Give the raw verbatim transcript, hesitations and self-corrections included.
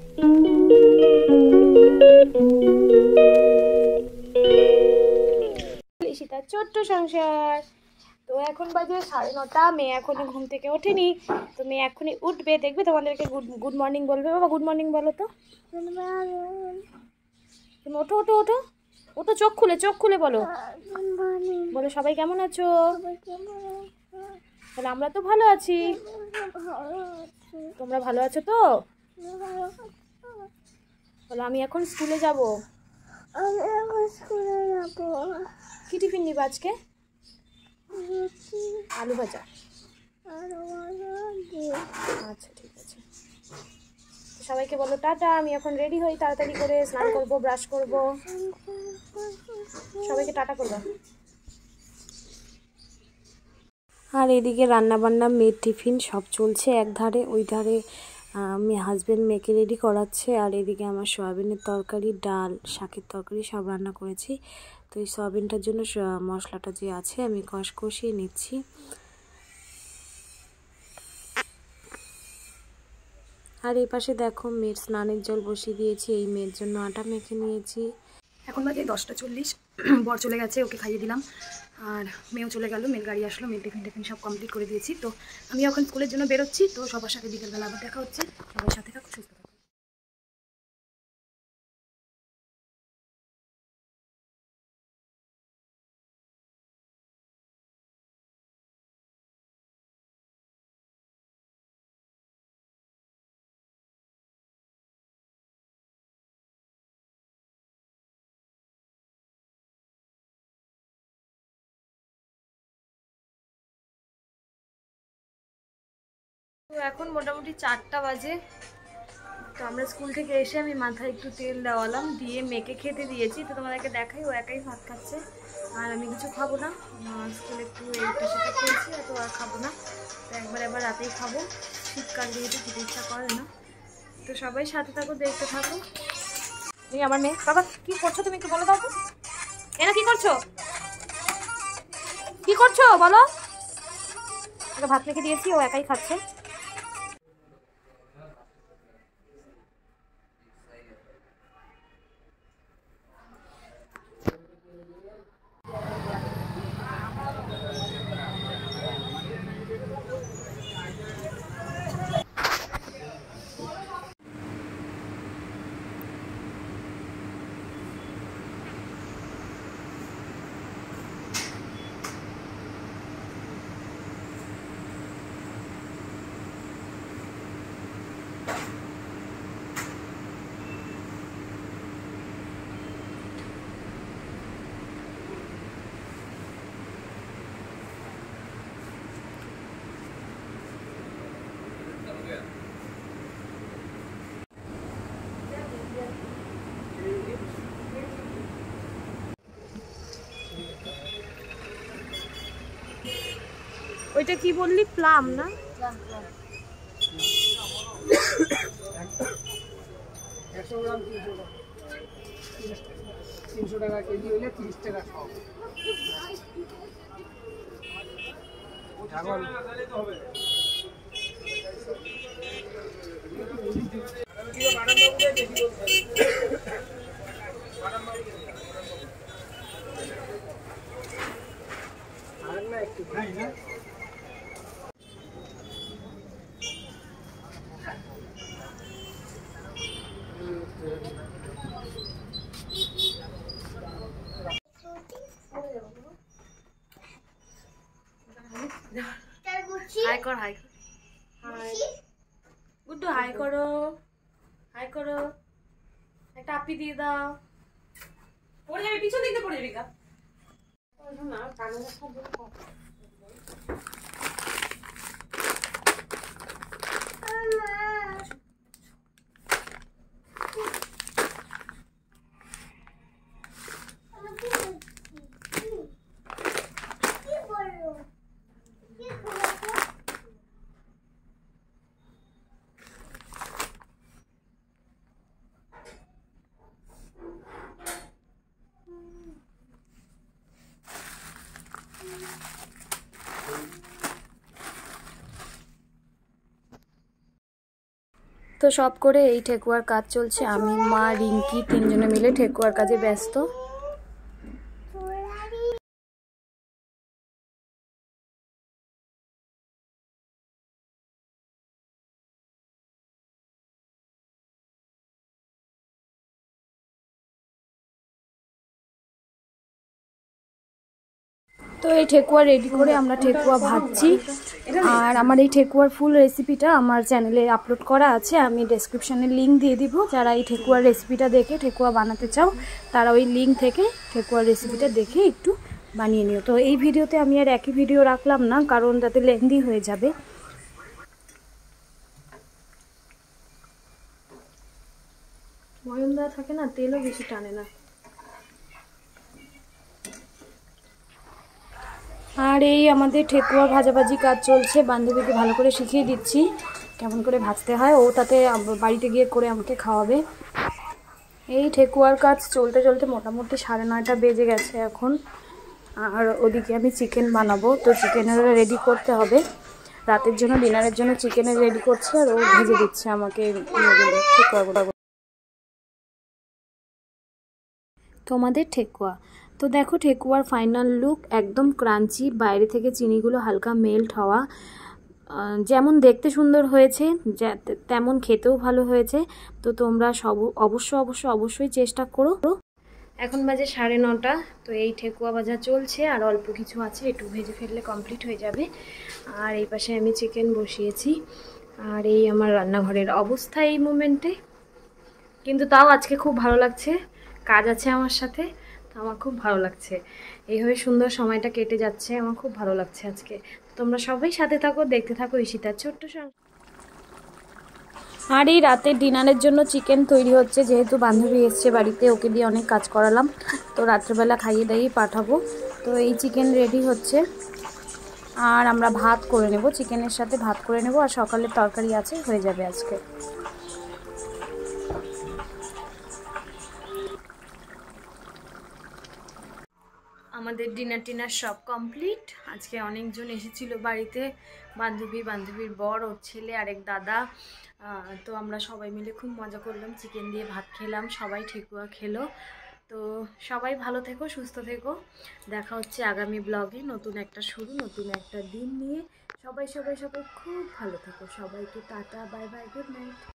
ঈশিতার ছোট্ট সংসার। তো এখন বাজে সাড়ে নটা, মেয়ে এখনো ঘুম থেকে ওঠেনি। তো মেয়ে এখনই উঠবে, দেখবে তোমাদেরকে গুড গুড মর্নিং বলবে। বাবা গুড মর্নিং বলো তো। তুমি ওঠো ওঠো ওঠো ওঠো, চোখ খুলে চোখ খুলে বলো। বলো সবাই কেমন আছো? তাহলে আমরা তো ভালো আছি। তোমরা ভালো আছো তো? বলো আমি এখন স্কুলে যাব। কি টিফিন নিবা আজকে? আলু ভাজা। আচ্ছা ঠিক আছে। সবাইকে বলো টাটা, আমি এখন রেডি হই, তাড়াতাড়ি করে স্নান করব, ব্রাশ করব। সবাইকে টাটা করবো। আর এদিকে রান্না বান্না, মেয়ের টিফিন সব চলছে এক ধারে, ওই ধারে আমি হাজব্যান্ড মেয়েকে রেডি করাচ্ছে। আর এদিকে আমার সয়াবিনের তরকারি, ডাল, শাকের তরকারি সব রান্না করেছি। তো এই সয়াবিনটার জন্য মশলাটা যে আছে আমি কষ কষিয়ে নিচ্ছি। আর এই পাশে দেখো মেয়ের স্নানের জল বসিয়ে দিয়েছি, এই মেয়ের জন্য আটা মেখে নিয়েছি। এখন বাজে দশটা চল্লিশ, বর চলে গেছে, ওকে খাইয়ে দিলাম। আর মেয়েও চলে গেল, মেয়ের গাড়ি আসলো, মেয়ের টিফিন টিফিন সব কমপ্লিট করে দিয়েছি। তো আমি এখন স্কুলের জন্য বেরোচ্ছি। তো সবার সাথে বিকেলবেলা আবার দেখা হচ্ছে। সবার সাথে থাকো, সুস্থ থাকো। তো এখন মোটামুটি চারটা বাজে। তো আমরা স্কুল থেকে এসে আমি মাথায় একটু তেল দেওয়ালাম, দিয়ে মেয়েকে খেতে দিয়েছি। তো তোমাদেরকে দেখাই, ও একাই ভাত খাচ্ছে আর আমি কিছু খাবো না। স্কুলে একটু এইটা সেটা খেয়েছি, তো আর খাবো না। তো একবার এবার রাতেই খাবো, শীতকাল যেহেতু খেতে ইচ্ছা করে না। তো সবাই সাথে থাকো, দেখতে থাকো। এই আমার মেয়ে, বাবা কি করছো তুমি, একটু বলো দাও তো। এনা কি করছো, কি করছো বলো। ওকে ভাত রেখে দিয়েছি, ও একাই খাচ্ছে। ওইটা কি বললি, প্লাম না? একশো গ্রাম তিনশো টাকা কেজি হইলে তিরিশ টাকা আর না একটু খাই না। হাই কর, হাই হাই গুড্ডু, হাই করো, হাই করো, একটা আপি দিয়ে দাও। পড়ে যাবে, পিছন দিকে পড়ে যাবি। না কানে তো সব করে এই ঠেকুয়ার কাজ চলছে, আমি মা রিঙ্কি তিনজনে মিলে ঠেকুয়ার কাজে ব্যস্ত। তো এই ঠেকুয়া রেডি করে আমরা ঠেকুয়া ভাজছি। আর আমার এই ঠেকুয়ার ফুল রেসিপিটা আমার চ্যানেলে আপলোড করা আছে, আমি ডেসক্রিপশানে লিঙ্ক দিয়ে দিব। যারা এই ঠেকুয়ার রেসিপিটা দেখে ঠেকুয়া বানাতে চাও তারা ওই লিঙ্ক থেকে ঠেকুয়ার রেসিপিটা দেখে একটু বানিয়ে নিও। তো এই ভিডিওতে আমি আর একই ভিডিও রাখলাম না, কারণ যাতে লেন্দি হয়ে যাবে। ময়ম দেওয়া থাকে না, তেলও বেশি টানে না। আর এই আমাদের ঠেকুয়া ভাজাভাজি কাজ চলছে, বান্ধবীকে ভালো করে শিখিয়ে দিচ্ছি কেমন করে ভাজতে হয়, ও তাতে বাড়িতে গিয়ে করে আমাকে খাওয়াবে। এই ঠেকুয়ার কাজ চলতে চলতে মোটামুটি সাড়ে নয়টা বেজে গেছে এখন। আর ওদিকে আমি চিকেন বানাবো, তো চিকেনের রেডি করতে হবে রাতের জন্য, ডিনারের জন্য চিকেনের রেডি করছি। আর ও ভেজে দিচ্ছে আমাকে ঠেকুয়াগুলো। তোমাদের ঠেকুয়া তো দেখো, ঠেকুয়ার ফাইনাল লুক একদম ক্রাঞ্চি, বাইরে থেকে চিনিগুলো হালকা মেল্ট হওয়া, যেমন দেখতে সুন্দর হয়েছে তেমন খেতেও ভালো হয়েছে। তো তোমরা সব অবশ্য অবশ্য অবশ্যই চেষ্টা করো। এখন বাজে সাড়ে নটা, তো এই ঠেকুয়া ভাজা চলছে আর অল্প কিছু আছে, একটু ভেজে ফেললে কমপ্লিট হয়ে যাবে। আর এই পাশে আমি চিকেন বসিয়েছি। আর এই আমার রান্নাঘরের অবস্থা এই মোমেন্টে, কিন্তু তাও আজকে খুব ভালো লাগছে, কাজ আছে আমার সাথে, তো আমার খুব ভালো লাগছে। এইভাবে সুন্দর সময়টা কেটে যাচ্ছে, আমার খুব ভালো লাগছে আজকে। তোমরা সবাই সাথে থাকো, দেখতে থাকো ঈশিতার ছোট্ট সংসার। আর এই রাতের ডিনারের জন্য চিকেন তৈরি হচ্ছে, যেহেতু বান্ধবী এসছে বাড়িতে, ওকে দিয়ে অনেক কাজ করালাম, তো রাত্রেবেলা খাইয়ে দাইয়ে পাঠাবো। তো এই চিকেন রেডি হচ্ছে আর আমরা ভাত করে নেব, চিকেনের সাথে ভাত করে নেব। আর সকালের তরকারি আছে, হয়ে যাবে আজকে। আমাদের ডিনার টিনার সব কমপ্লিট। আজকে অনেকজন এসেছিল বাড়িতে, বান্ধবী, বান্ধবীর বর, ওর ছেলে, আরেক দাদা। তো আমরা সবাই মিলে খুব মজা করলাম, চিকেন দিয়ে ভাত খেলাম, সবাই ঠেকুয়া খেলো। তো সবাই ভালো থেকো, সুস্থ থেকো, দেখা হচ্ছে আগামী ব্লগে। নতুন একটা শুরু, নতুন একটা দিন নিয়ে। সবাই সবাই সবাই খুব ভালো থেকো, সবাইকে tata, bye bye, good night.